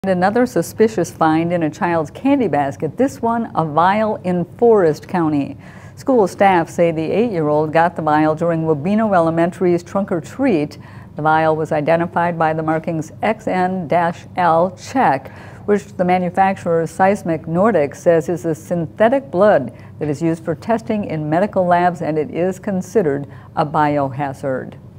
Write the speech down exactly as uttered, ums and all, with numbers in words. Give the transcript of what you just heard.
Another suspicious find in a child's candy basket, this one a vial in Forest County. School staff say the eight-year-old got the vial during Wabeno Elementary's trunk or treat. The vial was identified by the markings X N L check, which the manufacturer Seismic Nordic says is a synthetic blood that is used for testing in medical labs, and it is considered a biohazard.